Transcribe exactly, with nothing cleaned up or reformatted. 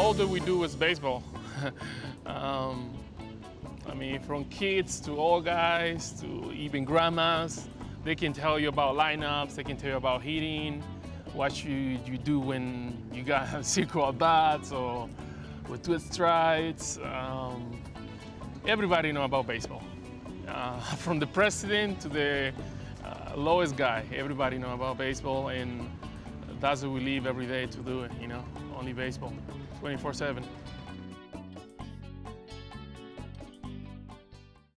all that we do is baseball. um, I mean, from kids to old guys to even grandmas, they can tell you about lineups, they can tell you about hitting, what you, you do when you got circle at bats or with twist strides. Um, everybody know about baseball. Uh, from the president to the uh, lowest guy, everybody know about baseball, and that's what we live every day to do it, you know, only baseball, twenty-four seven.